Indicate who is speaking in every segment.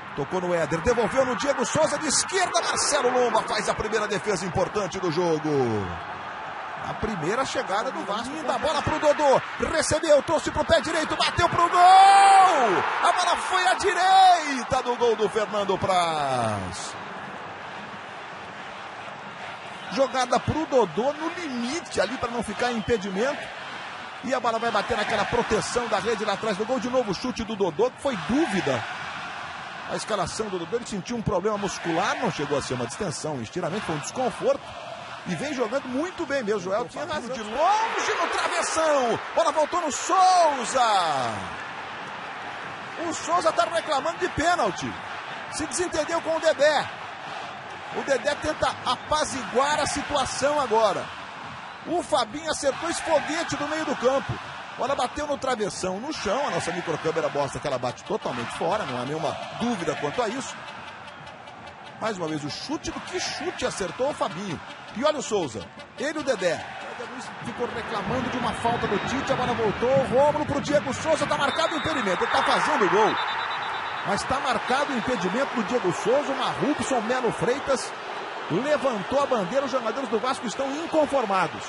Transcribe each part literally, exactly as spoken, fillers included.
Speaker 1: Tocou no Éder, devolveu no Diego Souza de esquerda. Marcelo Lomba faz a primeira defesa importante do jogo. A primeira chegada do Vasco. Da bola pro Dodô. Recebeu, trouxe pro pé direito, bateu pro gol. A bola foi à direita do gol do Fernando Praz. Jogada pro Dodô no limite ali para não ficar em impedimento. E a bola vai bater naquela proteção da rede lá atrás do gol. De novo o chute do Dodô, que foi dúvida. A escalação do Dodô, ele sentiu um problema muscular, não chegou a ser uma distensão, um estiramento, foi um desconforto. E vem jogando muito bem mesmo. Joel tinha razão. De longe no travessão. Bola voltou no Souza. O Souza está reclamando de pênalti. Se desentendeu com o Dedé. O Dedé tenta apaziguar a situação agora. O Fabinho acertou esse foguete no meio do campo. Bola bateu no travessão, no chão. A nossa microcâmera mostra que ela bate totalmente fora. Não há nenhuma dúvida quanto a isso. Mais uma vez o chute, do que chute acertou o Fabinho. E olha o Souza, ele e o Dedé. O Dedé Luiz ficou reclamando de uma falta do Tite, a bola voltou, o Rômulo pro Diego Souza, tá marcado o impedimento, ele tá fazendo o gol. Mas tá marcado o impedimento do Diego Souza, o Marrubson Melo Freitas levantou a bandeira, os jogadores do Vasco estão inconformados.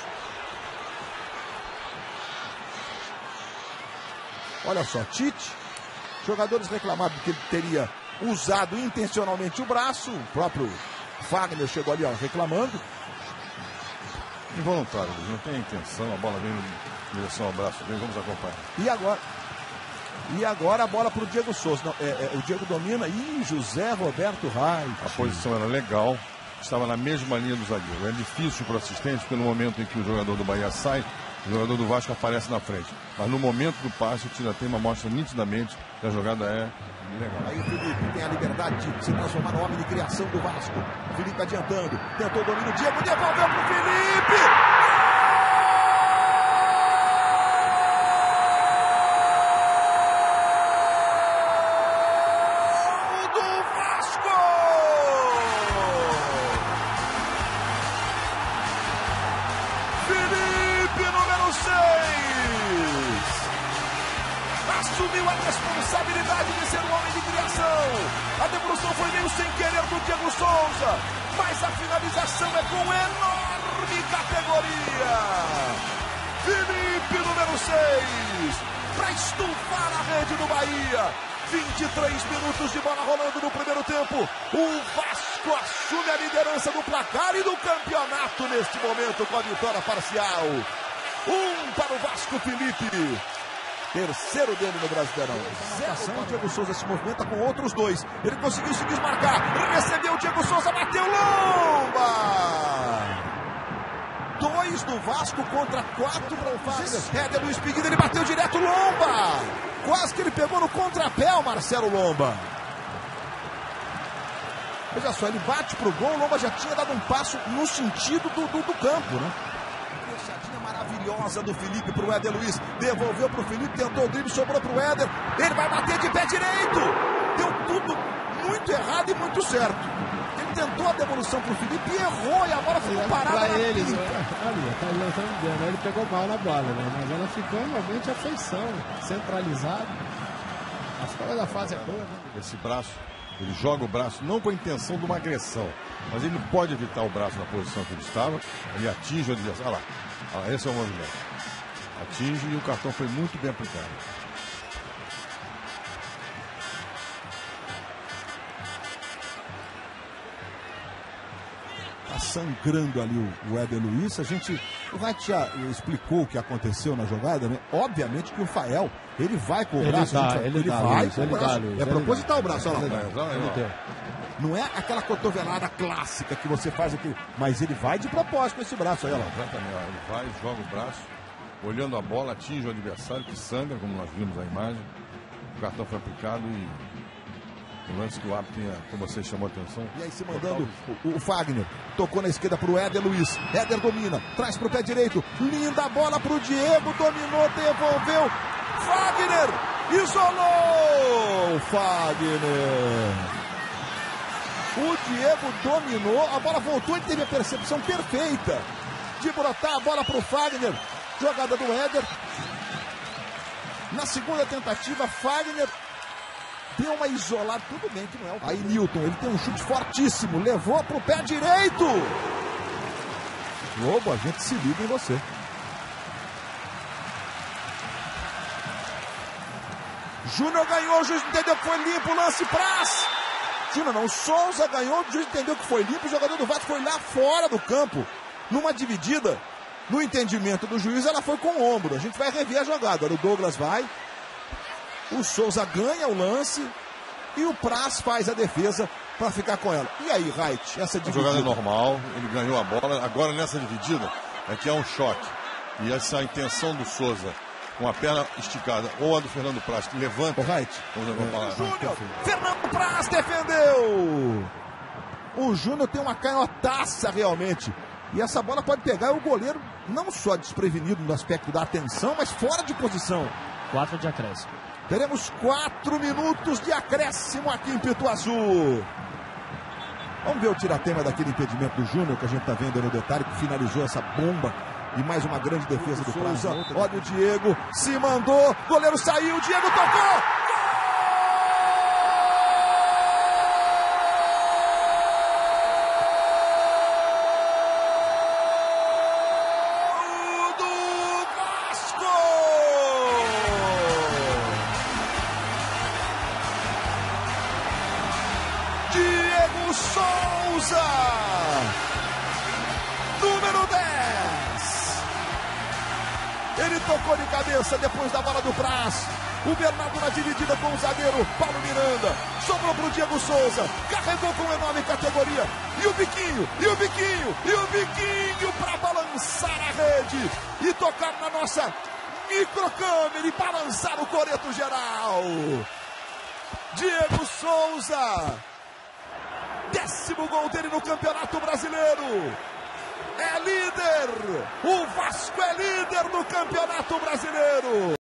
Speaker 1: Olha só, Tite, jogadores reclamaram que ele teria usado intencionalmente o braço, o próprio Fagner chegou ali ó, reclamando.
Speaker 2: Involuntário, não tem intenção, a bola vem em direção ao braço dele, vamos acompanhar.
Speaker 1: E agora? E agora a bola para o Diego Souza. Não, é, é, o Diego domina e José Roberto Reis.
Speaker 2: A posição era legal, estava na mesma linha do zagueiro. É difícil para o assistente, porque no momento em que o jogador do Bahia sai, o jogador do Vasco aparece na frente. Mas no momento do passe, o Tiratema mostra nitidamente que a jogada é legal.
Speaker 1: Aí o Felipe tem a liberdade de se transformar no homem de criação do Vasco. O Felipe adiantando, tentou o domínio, Diego devolveu para o Felipe. Assumiu a responsabilidade de ser um homem de criação. A devolução foi meio sem querer do Diego Souza, mas a finalização é com enorme categoria. Felipe, número seis, para estufar a rede do Bahia. vinte e três minutos de bola rolando no primeiro tempo. O Vasco assume a liderança do placar e do campeonato neste momento com a vitória parcial. Um para o Vasco, Felipe. Terceiro dele no Brasileirão. O Diego Souza se movimenta com outros dois. Ele conseguiu se desmarcar. Recebeu o Diego Souza, bateu Lomba. Dois do Vasco contra quatro para o Vasco. Éder Luiz Piguida, ele bateu direto Lomba. Quase que ele pegou no contrapé o Marcelo Lomba. Veja só, ele bate pro gol. O Lomba já tinha dado um passo no sentido do, do, do campo, né? Fechadinha maravilhosa do Felipe pro Éder Luiz. Devolveu pro Felipe, tentou o drible, sobrou pro Éder. Ele vai bater de pé direito. Deu tudo muito errado e muito certo. Ele tentou a devolução pro Felipe e errou. E a bola ficou parada
Speaker 3: pra
Speaker 1: na
Speaker 3: ele,
Speaker 1: pinta.
Speaker 3: Ali, tá lançando, ele pegou mal na bola, né? Mas ela ficou realmente a feição, centralizado. A escola da fase é boa, né?
Speaker 2: Esse braço, ele joga o braço não com a intenção de uma agressão, mas ele pode evitar o braço na posição que ele estava. Ele atinge o adversário. Olha lá. Ah, esse é o movimento. Atinge e o cartão foi muito bem aplicado.
Speaker 1: Tá sangrando ali o, o Éder Luiz. A gente, o Wright já explicou o que aconteceu na jogada, né? Obviamente que o Fael, ele vai com o
Speaker 3: Ele
Speaker 1: braço.
Speaker 3: dá,
Speaker 1: gente,
Speaker 3: ele
Speaker 1: ele
Speaker 3: dá,
Speaker 1: vai
Speaker 3: Luiz,
Speaker 1: com o
Speaker 3: ele
Speaker 1: braço.
Speaker 3: dá, Luiz,
Speaker 1: é
Speaker 3: ele
Speaker 1: proposital
Speaker 3: dá.
Speaker 1: o braço, olha lá.
Speaker 3: Ele dá, ele deu.
Speaker 1: Não é aquela cotovelada clássica que você faz aqui, mas ele vai de propósito com esse braço aí, ó.
Speaker 2: Exatamente, ele vai, joga o braço, olhando a bola, atinge o adversário que sangra, como nós vimos na imagem. O cartão foi aplicado e o lance que o árbitro tinha, como você chamou a atenção.
Speaker 1: E aí se mandando o, o Fagner, tocou na esquerda pro Éder Luiz. Éder domina, traz pro pé direito, linda bola pro Diego, dominou, devolveu. Fagner, isolou Fagner. O Diego dominou, a bola voltou, ele teve a percepção perfeita de brotar a bola pro Fagner. Jogada do Éder. Na segunda tentativa, Fagner deu uma isolada, tudo bem que não é o... Aí Newton, ele tem um chute fortíssimo, levou pro pé direito. Lobo, a gente se liga em você. Júnior ganhou, o juiz entendeu que foi limpo, o lance Praz. Júnior não, Souza ganhou, o juiz entendeu que foi limpo, o jogador do Vasco foi lá fora do campo, numa dividida. No entendimento do juiz, ela foi com o ombro. A gente vai rever a jogada. O Douglas vai, o Souza ganha o lance e o Praz faz a defesa para ficar com ela. E aí, Wright, essa dividida?
Speaker 2: A jogada é normal, ele ganhou a bola. Agora nessa dividida, aqui é um choque. E essa intenção do Souza, com a perna esticada, ou a do Fernando Praz, que levanta.
Speaker 1: O Wright.
Speaker 2: É.
Speaker 1: Júnior, Fernando Praz defendeu. O Júnior tem uma canhotaça realmente. E essa bola pode pegar o goleiro não só desprevenido no aspecto da atenção, mas fora de posição.
Speaker 4: Quatro de acréscimo.
Speaker 1: Teremos quatro minutos de acréscimo aqui em Pituaçu. Vamos ver o tiratema daquele impedimento do Júnior que a gente está vendo aí no detalhe, que finalizou essa bomba. E mais uma grande defesa do Souza. Olha o Diego, se mandou, goleiro saiu, Diego tocou. Diego Souza, número dez. Ele tocou de cabeça depois da bola do Praz. O Bernardo na dividida com o zagueiro Paulo Miranda. Sobrou para o Diego Souza. Carregou com enorme categoria. E o biquinho, e o biquinho, e o biquinho para balançar a rede. E tocar na nossa microcâmera e balançar o coreto geral. Diego Souza. Décimo gol dele no Campeonato Brasileiro. É líder. O Vasco é líder no Campeonato Brasileiro.